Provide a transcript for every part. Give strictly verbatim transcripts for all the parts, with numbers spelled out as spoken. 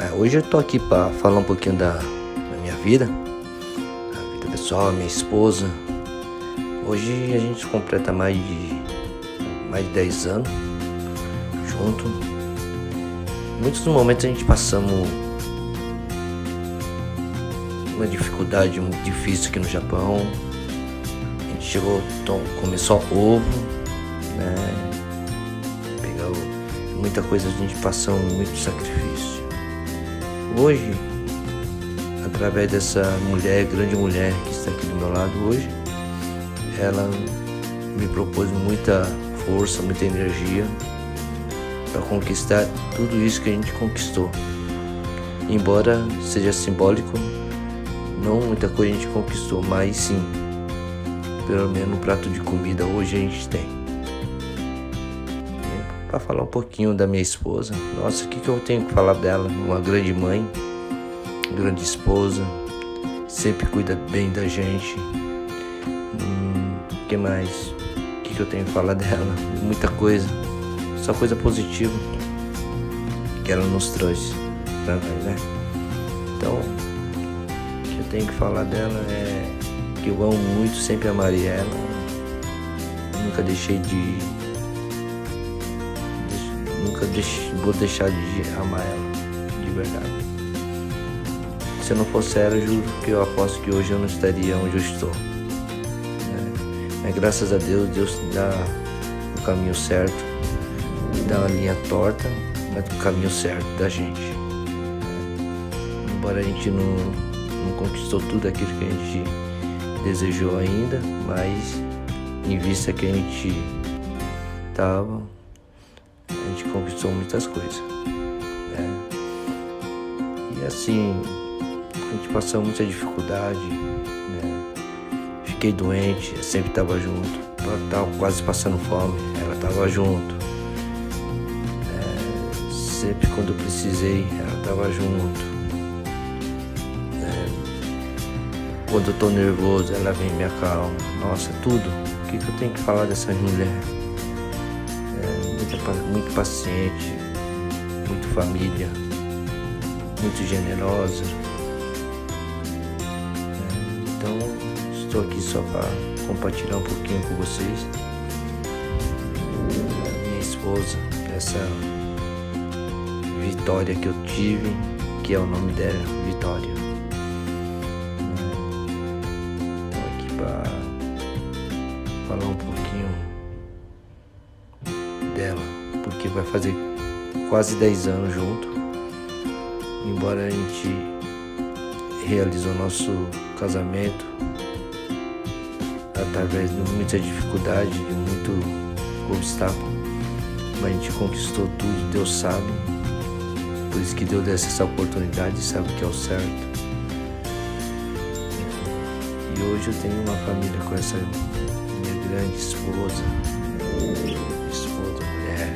Hoje eu tô aqui para falar um pouquinho da, da minha vida, a vida pessoal, a minha esposa. Hoje a gente completa mais de, mais de dez anos junto. Em muitos momentos a gente passamos uma dificuldade muito difícil aqui no Japão. A gente chegou, tom, começou a ovo, né? Pegar o, muita coisa, a gente passou muito sacrifício. Hoje, através dessa mulher, grande mulher que está aqui do meu lado hoje, ela me propôs muita força, muita energia para conquistar tudo isso que a gente conquistou. Embora seja simbólico, não muita coisa a gente conquistou, mas sim, pelo menos um prato de comida hoje a gente tem. Para falar um pouquinho da minha esposa, nossa, o que, que eu tenho que falar dela? Uma grande mãe, grande esposa, sempre cuida bem da gente. Hum, o que mais? O que, que eu tenho que falar dela? Muita coisa, só coisa positiva que ela nos trouxe pra nós, né? Então, o que eu tenho que falar dela é que eu amo muito, sempre amarei ela, nunca deixei de Nunca deix, vou deixar de amar ela, de verdade. Se eu não fosse ela, eu juro que eu aposto que hoje eu não estaria onde eu estou. Né? Mas graças a Deus, Deus dá o caminho certo, dá uma linha torta, mas o caminho certo da gente. Embora a gente não, não conquistou tudo aquilo que a gente desejou ainda, mas em vista que a gente estava, a gente conquistou muitas coisas, né? E assim, a gente passou muita dificuldade, né? Fiquei doente, sempre estava junto, estava quase passando fome, ela estava junto. É, sempre quando eu precisei, ela estava junto. É, quando eu estou nervoso, ela vem e me acalma. Nossa, tudo. O que, que eu tenho que falar dessa mulher? Muito paciente, muito família, muito generosa. Então, estou aqui só para compartilhar um pouquinho com vocês. A minha esposa, essa Vitória que eu tive, que é o nome dela, Vitória. Estou aqui para falar um pouquinho dela, porque vai fazer quase dez anos junto. Embora a gente realizou nosso casamento através de muita dificuldade, de muito obstáculo, mas a gente conquistou tudo, Deus sabe. Por isso que Deus deu essa oportunidade, sabe que é o certo. E hoje eu tenho uma família com essa minha grande esposa, esposa, mulher,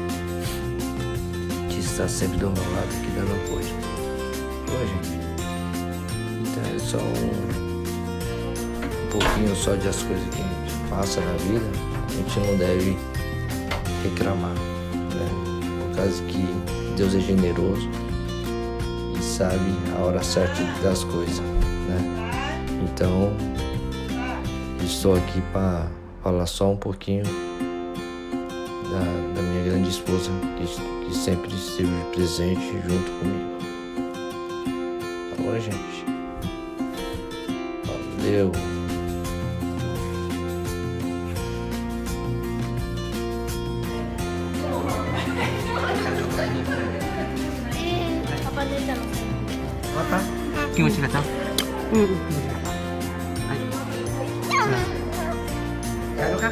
que está sempre do meu lado aqui dando apoio. Oi, gente. Então é só um, um pouquinho só de as coisas que a gente passa na vida. A gente não deve reclamar, né? Por causa que Deus é generoso e sabe a hora certa das coisas, né? Então, estou aqui para falar só um pouquinho Da, da minha grande esposa, que, que sempre esteve presente junto comigo. Tá bom, gente? Valeu! Bota? Kimochi ga tá? Uhum. Aí. Quer jogar?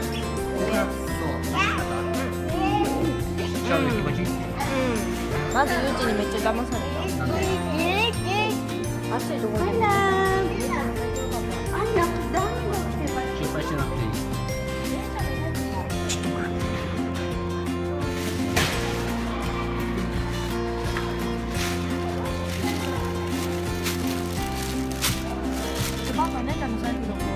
まずゆうちにめっちゃ騙された。暑いところに。 心配しなくていい。ちょっと待って。 パパ、姉ちゃんの財布どこ？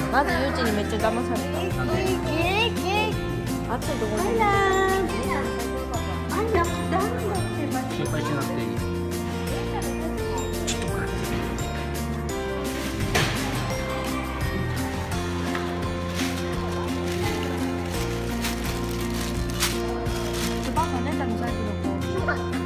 まずゆうちにめっちゃ騙された。暑いところに。 心配しなくていい。ちょっと待って。 Baka na lang sa ko.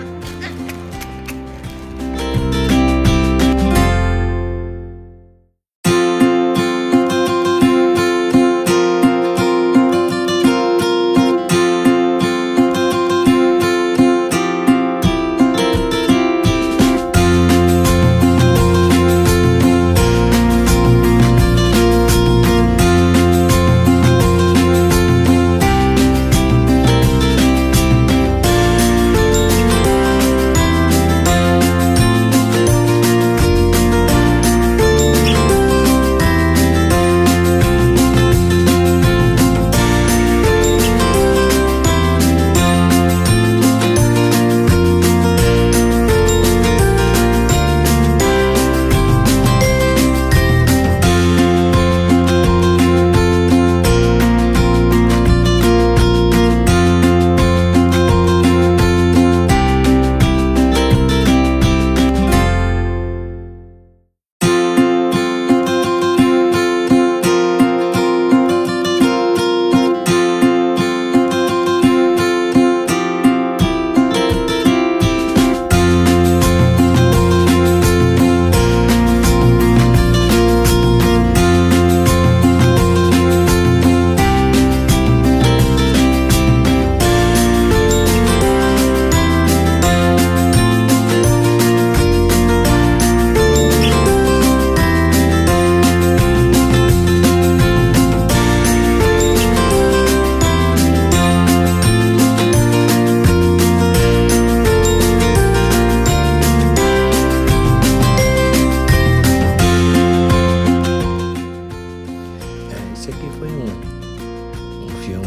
Esse aqui foi um, um filme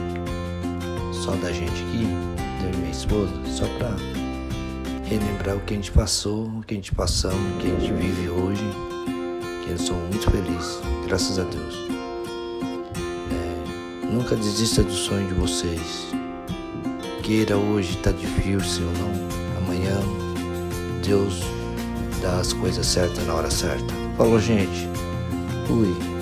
só da gente aqui, eu e minha esposa, só pra relembrar o que a gente passou, o que a gente passamos, o que a gente vive hoje, que eu sou muito feliz, graças a Deus. É, nunca desista do sonho de vocês. Queira hoje, tá difícil ou não, amanhã Deus dá as coisas certas na hora certa. Falou, gente. Fui.